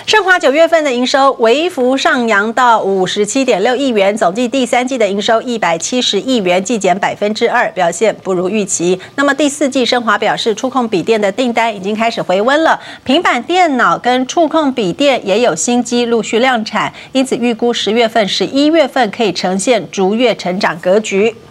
盛华9月份的营收微幅上扬到57.6亿元，总计第3季的营收170亿元，季减2%，表现不如预期。那么第4季，盛华表示，触控笔电的订单已经开始回温了，平板电脑跟触控笔电也有新机陆续量产，因此预估10月份、11月份可以呈现逐月成长格局。